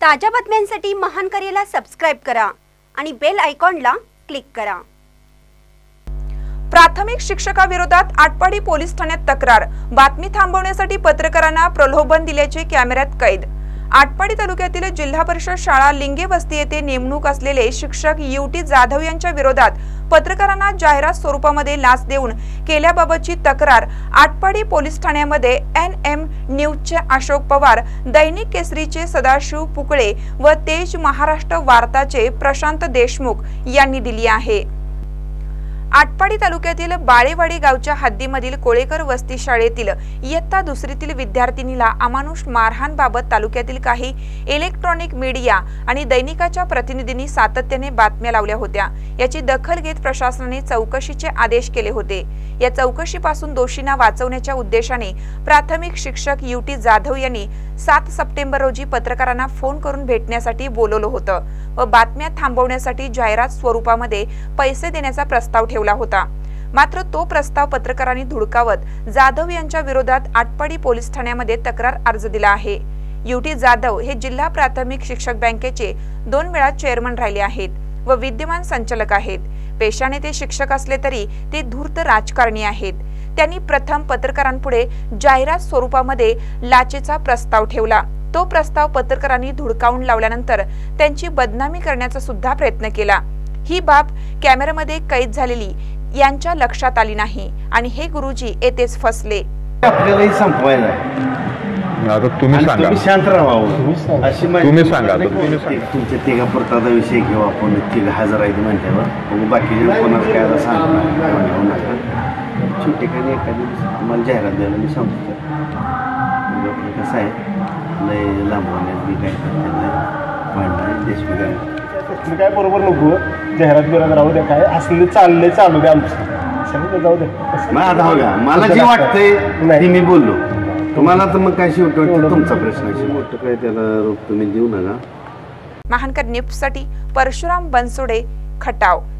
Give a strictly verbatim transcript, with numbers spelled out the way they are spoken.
ताज्या बातम्यांसाठी महान करेला सबस्क्राइब करा आणि बेल आयकॉनला क्लिक करा। प्राथमिक शिक्षकाविरोधात आटपाडी पोलीस ठाण्यात तक्रार, बातमी थांबवण्यासाठी पत्रकारांना प्रलोभन दिल्याचे कॅमेऱ्यात कैद। आटपाडी तालुक्यातील जिल्हा परिषद शाळा लिंगे वस्ती येथे नेमणूक असलेले शिक्षक युटी जाधव यांच्या विरोधात पत्रकारांना जाहिरात स्वरूपामध्ये लाच देऊन केल्याबाबतची तक्रार आटपाडी पोलीस ठाण्यामध्ये एन एम न्यूजचे अशोक पवार, दैनिक केसरीचे सदाशिव पुकळे व तेज महाराष्ट्र वार्ताचे प्रशांत देशमुख यांनी दिली आहे। आटपाडी तालुक्यातील बाळेवाडी गावच्या हद्दीमधील कोळेकर वस्ती शाळेतील इयत्ता दुसरीतील विद्यार्थिनीला अमानुष मारहाणबाबत तालुक्यातील काही इलेक्ट्रॉनिक मीडिया आणि दैनिकाच्या प्रतिनिधींनी सातत्याने बातम्या लावल्या होत्या। याची दखल घेत प्रशासनाने चौकशीचे आदेश केले होते। या चौकशीपासून दोषींना वाचवण्याच्या उद्देशाने प्राथमिक शिक्षक युटी जाधव यांनी सात सप्टेंबर रोजी पत्रकारांना फोन करून भेटण्यासाठी बोलवलं होतं व बातम्या थांबवण्यासाठी जाहिरात स्वरूपामध्ये पैसे देण्याचा प्रस्ताव ठेवला होता। मात्र तो प्रस्ताव पत्रकारांनी धुडकावत जाधव यांच्या विरोधात आटपाडी पोलीस ठाण्यामध्ये तक्रार अर्ज दिला आहे। युटी जाधव हे जिल्हा प्राथमिक शिक्षक बँकेचे दोन वेळा चेअरमन राहिले आहेत व विद्यमान संचालक आहेत। पेशाने ते शिक्षक असले तरी ते धूर्त राजकारणी आहेत। त्यांनी प्रथम पत्रकारांपुढे जाहिरात स्वरूपामध्ये लाचेचा प्रस्ताव ठेवला। तो प्रस्ताव पत्रकारांनी धुडकावून लावल्यानंतर त्यांची बदनामी करण्याचा सुद्धा प्रयत्न केला। ही बाब कॅमेऱ्यामध्ये कैद झालेली यांच्या लक्षात आली नाही आणि हे गुरुजी येथेच फसले। आपल्यालाही संपवायला आता तुम्ही सांगा, तुम्ही शांत राहावं अशी तुम्ही सांगा तुम्ही सांगा तुमच्या तिघा पुरताचा विषय घेऊ आपण। तिघ हजार आहे म्हणल्यावर बाकीचे कोणाला काय आता सांगणार छोटे काही एखादी तुम्हाला जाहिरात द्यायला मी सांगतो। कसं आहे लय लांबवण्यात मी काय म्हणणार देशमुख काय बरोबर नको जाहिरात बिरात राहू द्या, काय असले चालले चालू द्या आमचं जाऊ द्या। आता हो का मला जे वाटतंय ते मी बोललो तुम्हाला, तर मग काय शेवटी तुमचा प्रश्न शेवट काय त्याला रोख तुम्ही देऊ नका। महानकर न्यूजसाठी परशुराम बनसोडे, खटाव।